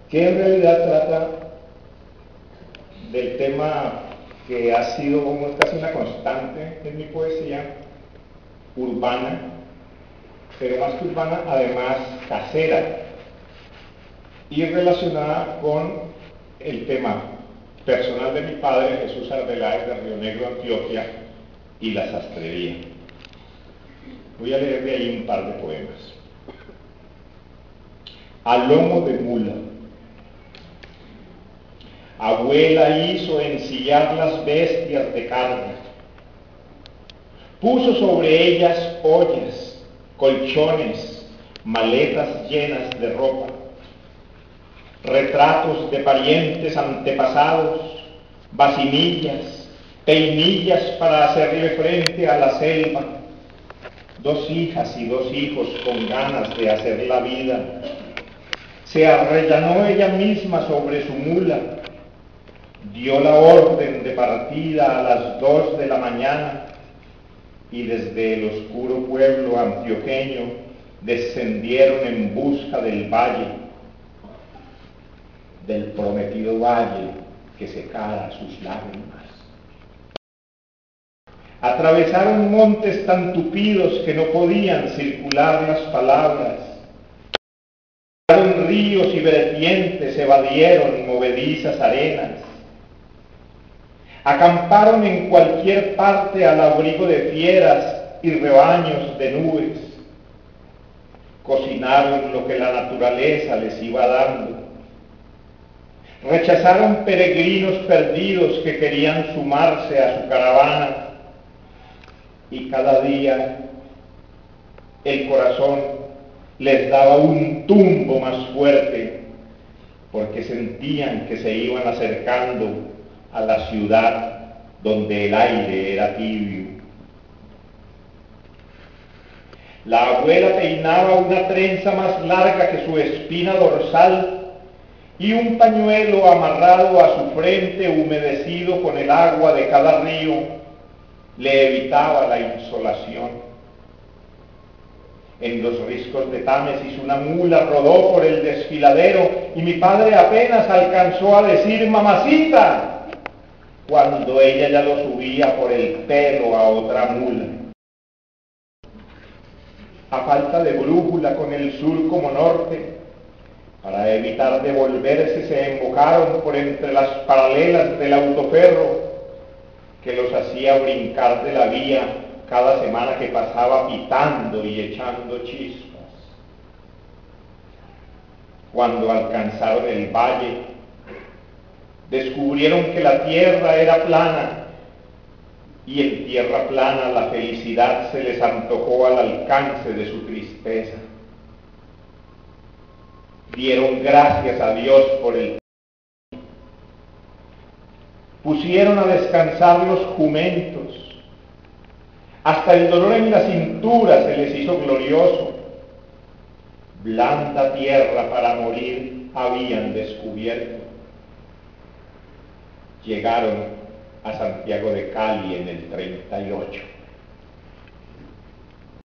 que en realidad trata del tema que ha sido como casi una constante en mi poesía, urbana, pero más que urbana, además casera, y relacionada con el tema personal de mi padre, Jesús Arbeláez, de Río Negro, Antioquia, y la sastrería. Voy a leer de ahí un par de poemas. A lomo de mula. Abuela hizo ensillar las bestias de carga. Puso sobre ellas ollas, colchones, maletas llenas de ropa, retratos de parientes antepasados, vacinillas, peinillas para hacerle frente a la selva, 2 hijas y 2 hijos con ganas de hacer la vida. Se arrellanó ella misma sobre su mula, dio la orden de partida a las 2 de la mañana y desde el oscuro pueblo antioqueño descendieron en busca del valle, del prometido valle que secara sus lágrimas. Atravesaron montes tan tupidos que no podían circular las palabras. Ríos y vertientes evadieron movedizas arenas. Acamparon en cualquier parte al abrigo de fieras y rebaños de nubes. Cocinaron lo que la naturaleza les iba dando. Rechazaron peregrinos perdidos que querían sumarse a su caravana. Y cada día el corazón les daba un tumbo más fuerte, porque sentían que se iban acercando a la ciudad donde el aire era tibio. La abuela peinaba una trenza más larga que su espina dorsal y un pañuelo amarrado a su frente humedecido con el agua de cada río le evitaba la insolación. En los riscos de Támesis una mula rodó por el desfiladero y mi padre apenas alcanzó a decir mamacita, cuando ella ya lo subía por el pelo a otra mula. A falta de brújula con el sur como norte, para evitar devolverse se embocaron por entre las paralelas del autoferro que los hacía brincar de la vía cada semana que pasaba pitando y echando chispas. Cuando alcanzaron el valle, descubrieron que la tierra era plana, y en tierra plana la felicidad se les antojó al alcance de su tristeza. Dieron gracias a Dios por el pusieron a descansar los jumentos. Hasta el dolor en la cintura se les hizo glorioso. Blanda tierra para morir habían descubierto. Llegaron a Santiago de Cali en el 38.